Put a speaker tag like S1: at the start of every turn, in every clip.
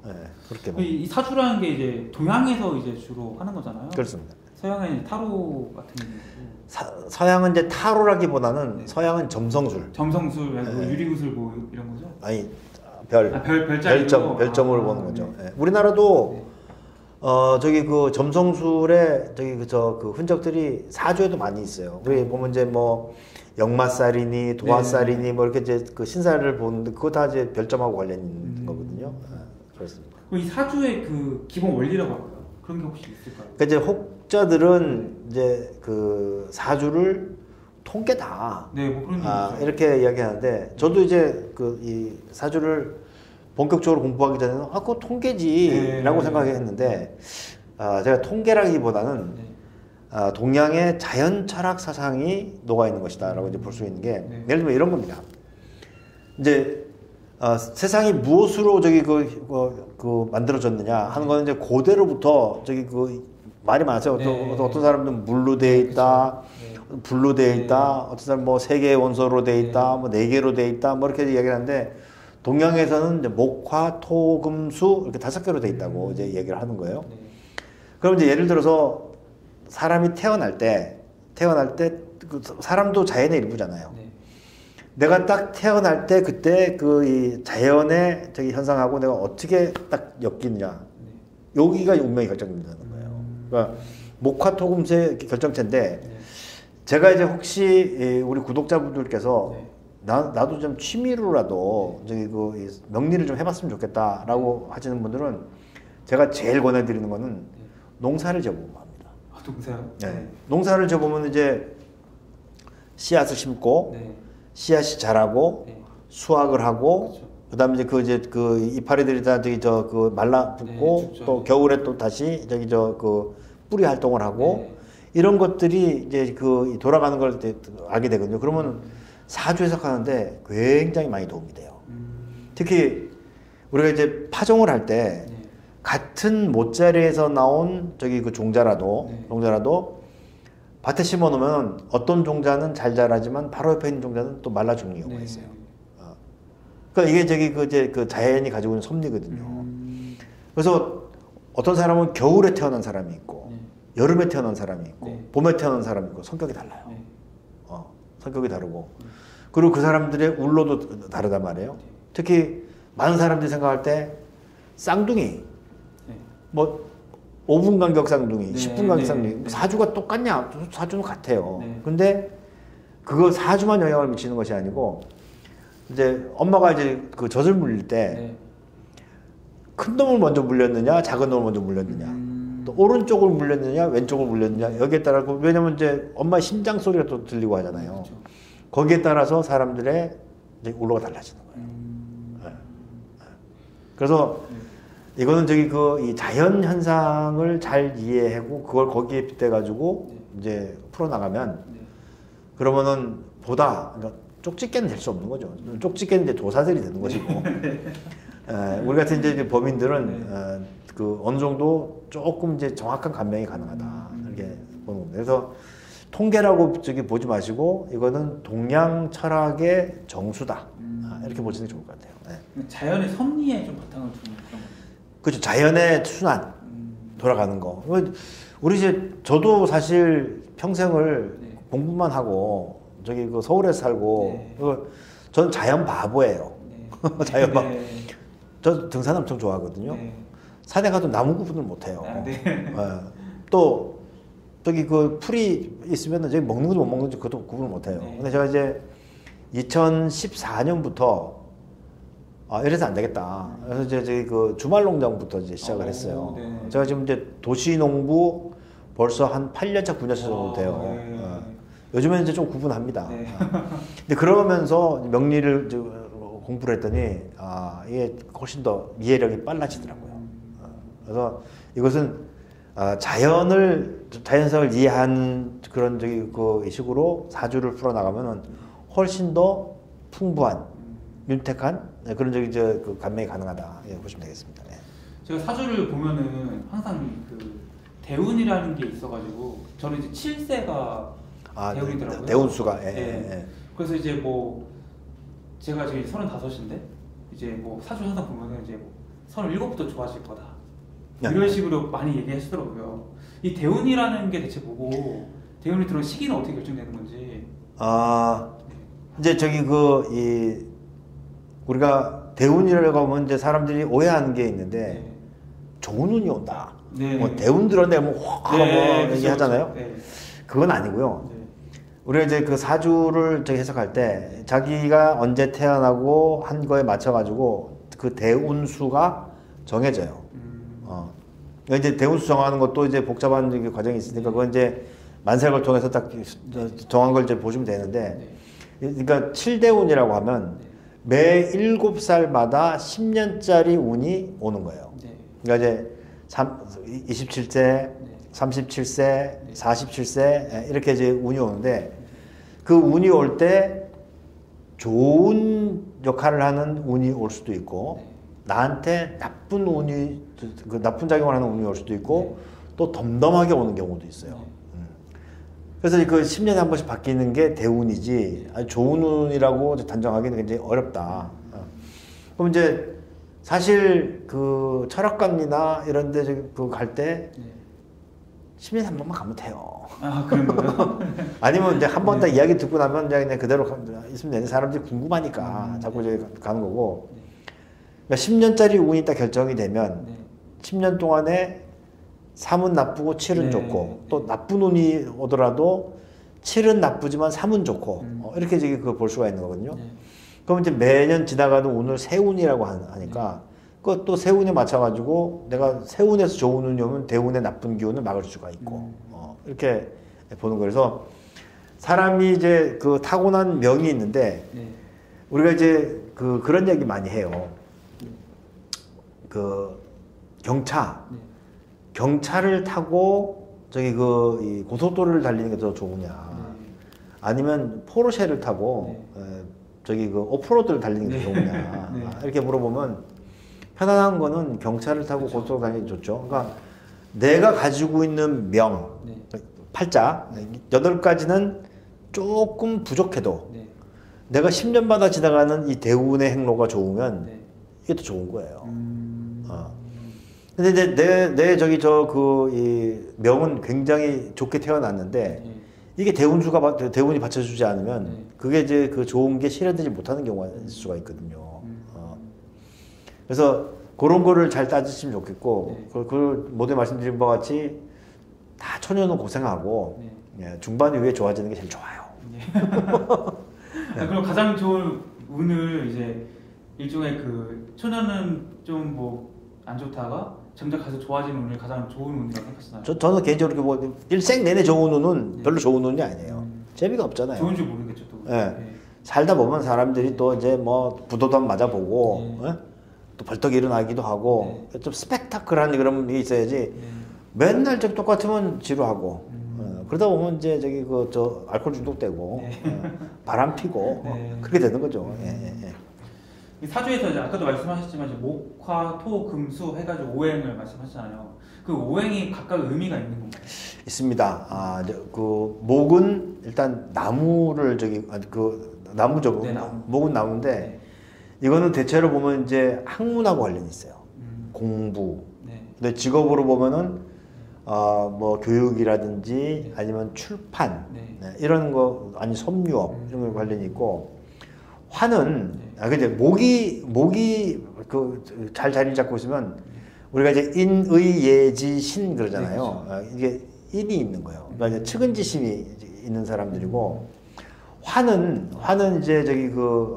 S1: 그렇게
S2: 이 사주라는 게 이제 동양에서 이제 주로 하는 거잖아요.
S1: 그렇습니다.
S2: 서양은 타로 같은 경우.
S1: 서양은 이제 타로라기보다는
S2: 네.
S1: 서양은 점성술.
S2: 점성술, 뭐 유리구슬 뭐 이런 거죠?
S1: 아니 별점을 보는 거죠.
S2: 네.
S1: 우리나라도
S2: 네.
S1: 저기 그 점성술에 저기 그 흔적들이 사주에도 많이 있어요. 우리 보면 이제 뭐 역마살이니 도화살이니
S2: 네.
S1: 뭐 이렇게 이제 그 신사를 보는데 그거 다 이제 별점하고 관련 있는 거거든요. 그렇습니다.
S2: 그럼 이 사주의 그 기본 원리라고 할까요? 그런 게 혹시 있을까요?
S1: 그러니까 이제 혹자들은 이제 그 사주를 통계다.
S2: 네, 뭐 그런 얘기죠.
S1: 이렇게 이야기하는데 저도 이제 그 이 사주를 본격적으로 공부하기 전에는 그거 통계지라고 생각했는데 제가 통계라기보다는 동양의 자연 철학 사상이 녹아 있는 것이다라고 이제 볼 수 있는 게 예를 들면 이런 겁니다. 이제 세상이 무엇으로 저기 그 만들어졌느냐 하는 거는 이제 고대로부터 저기 그 말이 많았어요. 어떤 사람들은 물로 되어 있다, 불로 되어 있다, 어떤 사람 뭐 세 개의 원소로 되어 있다, 뭐 네 개로 되어 있다, 뭐 이렇게 얘기를 하는데 동양에서는 이제 목화, 토, 금, 수 이렇게 5개로 되어 있다고 이제 얘기를 하는 거예요. 그럼 이제 예를 들어서 사람이 태어날 때 그 사람도 자연의 일부잖아요. 내가 딱 태어날 때 그때 그 이 자연의 저기 현상하고 내가 어떻게 딱 엮이느냐 여기가 운명이 결정된다는 거예요. 그러니까 목화토금수의 결정체인데 제가 이제 혹시 우리 구독자분들께서 나도 좀 취미로라도 저기 그 명리를 좀 해봤으면 좋겠다라고 하시는 분들은 제가 제일 권해드리는 거는 농사를 지어보면 합니다.
S2: 농사요?
S1: 네. 농사를 지어보면 이제 씨앗을 심고 씨앗이 자라고 수확을 하고 그다음에 이제 그 이파리들이 다 저기 그 말라붙고 또 겨울에 또 다시 저기 그 뿌리 활동을 하고 이런 것들이 이제 그 돌아가는 걸 알게 되거든요. 그러면 사주 해석하는데 굉장히 많이 도움이 돼요. 특히 우리가 이제 파종을 할 때 같은 못자리에서 나온 저기 그 종자라도 밭에 심어 놓으면 어떤 종자는 잘 자라지만 바로 옆에 있는 종자는 또 말라 죽는 경우가 있어요. 그러니까 이게 저기 그 자연이 가지고 있는 섭리거든요. 그래서 어떤 사람은 겨울에 태어난 사람이 있고 여름에 태어난 사람이 있고 봄에 태어난 사람이 있고 성격이 달라요. 성격이 다르고 그리고 그 사람들의 울로도 다르단 말이에요. 특히 많은 사람들이 생각할 때 쌍둥이 뭐 5분 간격 쌍둥이, 10분 간격 쌍둥이 사주가 똑같냐? 사주는 같아요. 근데 그거 사주만 영향을 미치는 것이 아니고 이제 엄마가 이제 그 젖을 물릴 때 큰 놈을 먼저 물렸느냐, 작은 놈을 먼저 물렸느냐, 또 오른쪽을 물렸느냐, 왼쪽을 물렸느냐 여기에 따라 왜냐면 이제 엄마 심장 소리가 또 들리고 하잖아요. 거기에 따라서 사람들의 이제 울로가 달라지는 거예요. 그래서 이거는 저기 이 자연 현상을 잘 이해하고 그걸 거기에 빗대 가지고 이제 풀어 나가면 그러면은 그러니까 쪽집게는 될 수 없는 거죠. 쪽집게는 이제 도사들이 되는 것이고 우리 같은 이제 범인들은 그 어느 정도 조금 이제 정확한 감명이 가능하다 이렇게 보는 겁니다. 그래서 통계라고 저기 보지 마시고 이거는 동양 철학의 정수다 이렇게 보시는 게 좋을 것 같아요.
S2: 자연의 섭리에 좀 바탕을 두는 그런 거.
S1: 그렇죠. 자연의 순환 돌아가는 거. 우리 이제 저도 사실 평생을 공부만 하고 저기 그 서울에서 살고 전 자연 바보예요. 자연 바보. 저 등산 엄청 좋아하거든요. 산에 가도 나무 구분을 못해요. 또 저기 그 풀이 있으면 저기 먹는 건지 못 먹는지 그것도 구분을 못해요. 근데 제가 이제 2014년부터 이래서 안 되겠다. 그래서 이제 저기 그 주말 농장부터 이제 시작을 했어요. 제가 지금 이제 도시 농부 벌써 한 8년차, 9년차 정도 돼요. 요즘에는 이제 좀 구분합니다. 근데 그러면서 명리를 공부를 했더니 이게 훨씬 더 이해력이 빨라지더라고요. 그래서 이것은 자연성을 이해한 그런 저기 그 식으로 사주를 풀어 나가면은 훨씬 더 풍부한 윤택한 그런 저기 그 감명이 가능하다 보시면 되겠습니다.
S2: 제가 사주를 보면은 항상 그 대운이라는 게 있어가지고 저는 이제 7세가 대운이더라고요.
S1: 대운수가.
S2: 그래서 이제 뭐 제가 지금 35인데 이제 뭐 사주 항상 보면은 이제 뭐 37부터 좋아질 거다. 이런 식으로 많이 얘기하시더라고요. 이 대운이라는 게 대체 뭐고 대운이 들어온 시기는 어떻게 결정되는 건지.
S1: 이제 저기 우리가 대운이라고 하면 이제 사람들이 오해하는 게 있는데 좋은 운이 온다. 뭐 대운 들었네 확 얘기하잖아요. 그건 아니고요. 우리가 이제 그 사주를 저기 해석할 때 자기가 언제 태어나고 한 거에 맞춰 가지고 그 대운수가 정해져요. 이제 대운수 정하는 것도 이제 복잡한 과정이 있으니까 그건 이제 만세를 통해서 딱 정한 걸 이제 보시면 되는데, 그러니까 7대운이라고 하면 매 7살마다 10년짜리 운이 오는 거예요. 그러니까 이제 27세, 37세, 47세 이렇게 이제 운이 오는데, 그 운이 올 때 좋은 역할을 하는 운이 올 수도 있고 나한테 나쁜 운이 나쁜 작용을 하는 운이 올 수도 있고 또 덤덤하게 오는 경우도 있어요. 그래서 그 10년에 한 번씩 바뀌는 게 대운이지 아주 좋은 운이라고 단정하기는 굉장히 어렵다. 그럼 이제 사실 그 철학관이나 이런 데 그 갈 때 10년에 한 번만 가면 돼요.
S2: 그런 거요?
S1: 아니면 이제 한 번 더 이야기 듣고 나면 그냥 그대로 있으면 되는, 사람들이 궁금하니까 자꾸 이제 가는 거고. 그러니까 10년짜리 운이 딱 결정이 되면 10년 동안에 3은 나쁘고 7은 좋고 또 나쁜 운이 오더라도 7은 나쁘지만 3은 좋고 이렇게 이제 그걸 볼 수가 있는 거거든요. 그럼 이제 매년 지나가는 운을 세운이라고 하니까 그것도 세운에 맞춰가지고 내가 세운에서 좋은 운이 오면 대운의 나쁜 기운을 막을 수가 있고 이렇게 보는 거예요. 그래서 사람이 이제 그 타고난 명이 있는데 우리가 이제 그런 얘기 많이 해요. 그 경차를 타고 저기 이 고속도로를 달리는 게 더 좋으냐, 아니면 포르쉐를 타고 저기 그 오프로드를 달리는 게 더 좋으냐 이렇게 물어보면 편안한 거는 경차를 타고 고속도로 달리는 게 좋죠. 그러니까 내가 가지고 있는 명, 팔자 8가지는 조금 부족해도 내가 10년마다 지나가는 이 대운의 행로가 좋으면 이게 더 좋은 거예요. 근데 이제 내 저기 이 명은 굉장히 좋게 태어났는데 이게 대운이 받쳐주지 않으면 그게 이제 그 좋은 게 실현되지 못하는 경우가 있을 수가 있거든요. 그래서 그런 거를 잘 따지시면 좋겠고, 그 모두에 말씀드린 바와 같이 다 초년은 고생하고 중반 이후에 좋아지는 게 제일 좋아요.
S2: 그럼 가장 좋은 운을 이제 일종의 그 초년은 좀 뭐 안 좋다가 정작 가서 좋아지는 운을 가장 좋은 운이라고 생각하시나요?
S1: 저는 개인적으로 뭐 일생 내내 좋은 운은 별로 좋은 운이 아니에요. 재미가 없잖아요.
S2: 좋은 줄 모르겠죠 또.
S1: 살다 보면 사람들이 또 이제 뭐 부도덕 맞아보고 또 벌떡 일어나기도 하고 좀 스펙타클한 그런 게 있어야지 맨날 저 똑같으면 지루하고 그러다 보면 이제 저기 알코올 중독되고 바람 피고 그렇게 되는 거죠.
S2: 사주에서 이제 아까도 말씀하셨지만 이제 목, 화, 토, 금, 수 해가지고 오행을 말씀하셨잖아요. 그 오행이 각각 의미가 있는 건가요?
S1: 있습니다. 그 목은 일단 나무를 나무죠. 목은 나무인데 이거는 대체로 보면 이제 학문하고 관련이 있어요. 공부. 근데 직업으로 보면은 뭐 교육이라든지 아니면 출판 이런 거, 아니 섬유업 이런 거 관련이 있고, 화는 근데 목이 잘 자리를 잡고 있으면 우리가 이제 인의 예지 신 그러잖아요. 이게 인이 있는 거예요. 그러니까 이제 측은지심이 있는 사람들이고, 화는 이제 저기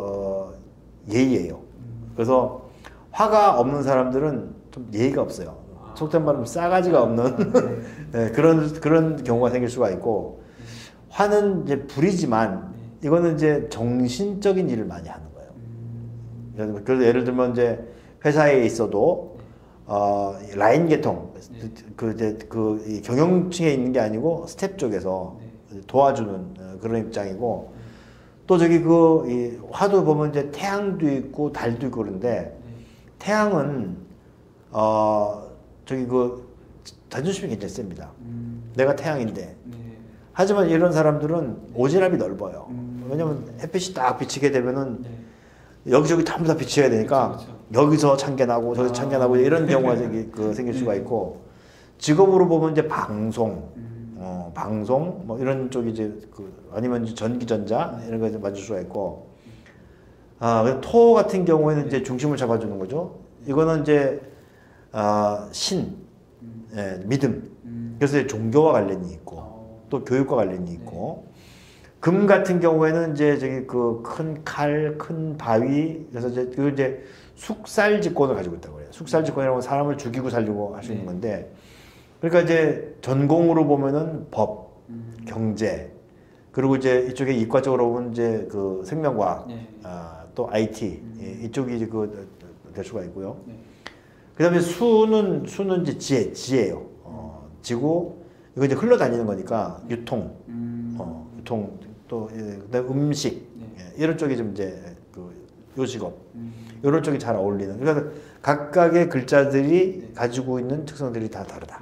S1: 예의예요. 그래서 화가 없는 사람들은 좀 예의가 없어요. 속된 말하면 싸가지가 없는 그런 경우가 생길 수가 있고, 화는 이제 불이지만 이거는 이제 정신적인 일을 많이 하는 거예요. 그래서 예를 들면 이제 회사에 있어도 라인 계통 이 경영층에 있는 게 아니고 스텝 쪽에서 도와주는 그런 입장이고, 또 저기 이 화도 보면 이제 태양도 있고 달도 있고 그런데, 태양은 저기 자존심이 굉장히 셉니다. 내가 태양인데. 하지만 이런 사람들은 오지랖이 넓어요. 왜냐면 햇빛이 딱 비치게 되면은 여기저기 전부 다 비춰야 되니까
S2: 그쵸.
S1: 여기서 참견하고 저기서 참견하고 이런 경우가 생길 수가 있고 직업으로 보면 이제 방송, 방송 뭐 이런 쪽이 이제 아니면 이제 전기전자 이런 거 맞을 수가 있고 토 같은 경우에는 이제 중심을 잡아주는 거죠. 이거는 이제 예, 믿음. 그래서 이제 종교와 관련이 있고 또 교육과 관련이 있고 금 같은 경우에는 이제 저기 그 큰 칼, 큰 바위 그래서 이제 숙살직권을 가지고 있다고 그래요. 숙살직권이라고 하면 사람을 죽이고 살리고 할 수 있는 건데 그러니까 이제 전공으로 보면은 법, 경제 그리고 이제 이쪽에 이과 쪽으로 보면 이제 그 생명과학, 또 IT 이쪽이 이제 될 수가 있고요. 그다음에 수는 이제 지혜예요. 지구 이거 이제 흘러다니는 거니까 유통, 유통 또 그다음 음식 이런 쪽이 좀 이제 그 요직업 이런 쪽이 잘 어울리는. 그러니까 각각의 글자들이 가지고 있는 특성들이 다 다르다.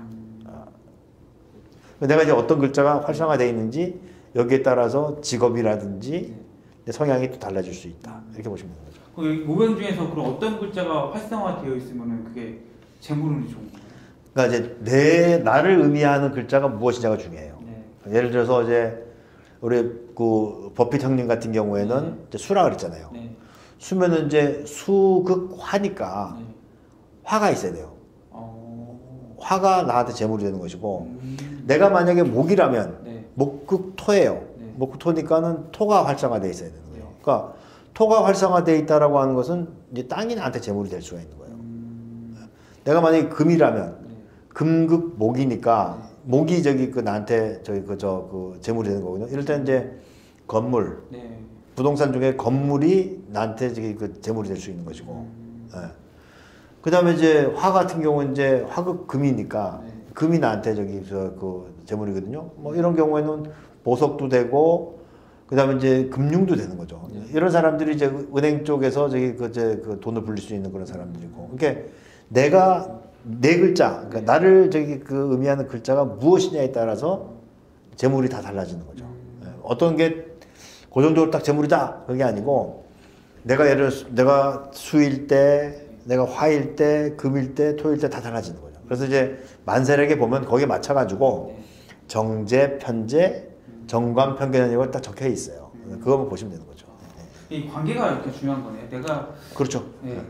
S1: 내가 이제 어떤 글자가 활성화되어 있는지 여기에 따라서 직업이라든지 성향이 또 달라질 수 있다. 이렇게 보시면 되는 거죠.
S2: 그 모병 중에서 그럼 어떤 글자가 활성화되어 있으면은 그게 재물운이 좋은 거예요?
S1: 그러니까 이제 나를 의미하는 글자가 무엇이냐가 중요해요. 예를 들어서 이제 우리 그 버핏 형님 같은 경우에는 이제 수라 그랬잖아요. 수면은 이제 수극화니까 화가 있어야 돼요. 화가 나한테 재물이 되는 것이고 내가 만약에 목이라면 목극토예요. 목극토니까는 토가 활성화되어 있어야 되는 거예요. 그러니까 토가 활성화되어 있다라고 하는 것은 이제 땅이 나한테 재물이 될 수가 있는 거예요. 내가 만약에 금이라면 금극 목이니까 목이 저기 나한테 저기 재물이 되는 거거든요. 이럴 때는 이제 건물, 부동산 중에 건물이 나한테 저기 재물이 될 수 있는 것이고. 그 다음에 이제 화 같은 경우는 이제 화극 금이니까 금이 나한테 저기 재물이거든요. 뭐 이런 경우에는 보석도 되고 그 다음에 이제 금융도 되는 거죠. 이런 사람들이 이제 은행 쪽에서 저기 돈을 불릴 수 있는 그런 사람들이고. 그러니까 내가 네 글자, 그러니까 나를 저기 의미하는 글자가 무엇이냐에 따라서 재물이 다 달라지는 거죠. 어떤 게 고정적으로 딱 재물이다 그게 아니고 내가 수일 때, 내가 화일 때, 금일 때, 토일 때 다 달라지는 거죠. 그래서 이제 만세력에 보면 거기에 맞춰가지고 정제, 편제, 정관, 편견 이거 딱 적혀 있어요. 그거만 보시면 되는 거죠.
S2: 이 관계가 이렇게 중요한 거네요. 내가
S1: 그렇죠.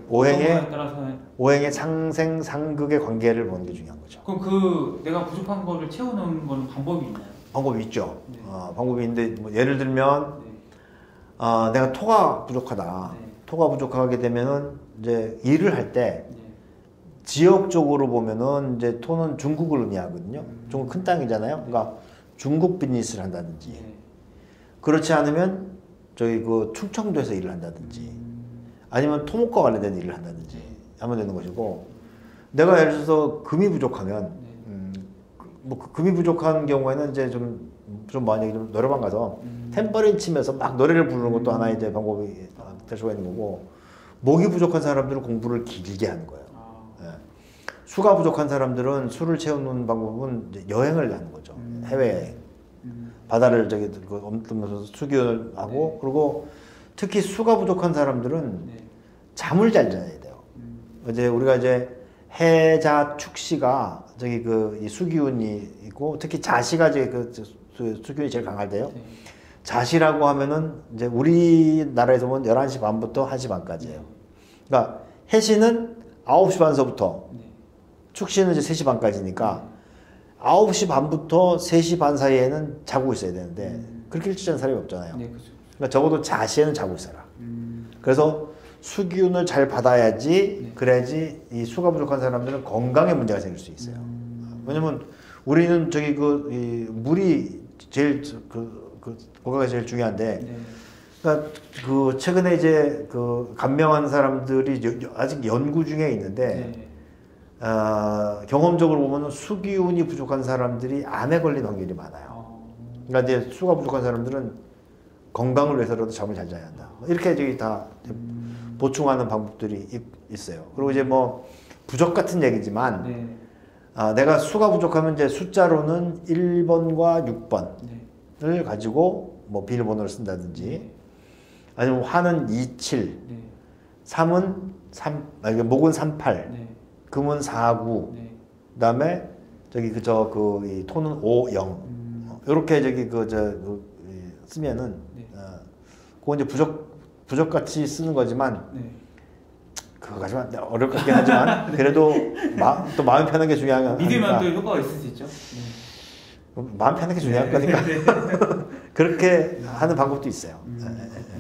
S1: 오행의 상생 상극의 관계를 보는 게 중요한 거죠.
S2: 그럼 내가 부족한 거를 채워넣는 거는 방법이 있나요?
S1: 방법이 있죠. 방법이 있는데 뭐 예를 들면 내가 토가 부족하다. 토가 부족하게 되면은 이제 일을 할 때 지역적으로 보면은 이제 토는 중국을 의미하거든요. 중국 큰 땅이잖아요. 그러니까 중국 비즈니스를 한다든지 그렇지 않으면 저기 충청도에서 일을 한다든지 아니면 토목과 관련된 일을 한다든지 하면 되는 것이고 내가 예를 들어서 금이 부족하면 뭐 금이 부족한 경우에는 이제 좀 만약에 좀 노래방 가서 탬버린 치면서 막 노래를 부르는 것도 하나의 이제 방법이 될 수가 있는 거고 목이 부족한 사람들은 공부를 길게 하는 거예요. 수가 부족한 사람들은 수를 채우는 방법은 이제 여행을 하는 거죠. 해외여행. 바다를 저기 엄ጥ면서 수기를 하고 그리고 특히 수가 부족한 사람들은 잠을 잘 자야 돼요. 이제 우리가 이제 해자 축시가 저기 이 수기운이 있고 특히 자시가 이제 수기운이 제일 강할 때요. 자시라고 하면은 이제 우리나라에서 보면 11시 반부터 1시 반까지예요. 그러니까 해시는 9시 반서부터 축시는 이제 3시 반까지니까 9시 반부터 3시 반 사이에는 자고 있어야 되는데 그렇게 일찍 자는 사람이 없잖아요. 그러니까 적어도 자시에는 자고 있어라. 그래서 수기운을 잘 받아야지 그래야지 이 수가 부족한 사람들은 건강에 문제가 생길 수 있어요. 왜냐면 우리는 저기 물이 제일 건강에 제일 중요한데 그러니까 최근에 이제 간명한 사람들이 아직 연구 중에 있는데 경험적으로 보면 수기운이 부족한 사람들이 암에 걸린 확률이 많아요. 그러니까 이제 수가 부족한 사람들은 건강을 위해서라도 잠을 잘 자야 한다. 이렇게 저기 다 보충하는 방법들이 있어요. 그리고 이제 뭐 부적 같은 얘기지만 내가 수가 부족하면 이제 숫자로는 1번과 6번을 가지고 뭐 비밀번호를 쓴다든지 아니면 화는 27, 3은 3, 목은 38,
S2: 네.
S1: 금은 49,
S2: 네.
S1: 그다음에 저기 이 토는 5, 0. 이렇게 저기 쓰면은
S2: 네.
S1: 그거 이제 부적 같이 쓰는 거지만
S2: 네.
S1: 그거 가지고 어렵긴 하지만 그래도 또 마음 편한 게 중요한
S2: 믿으면 또 효과가 있을 수 있죠. 네.
S1: 마음 편한 게 중요한 거니까 그렇게 하는 방법도 있어요.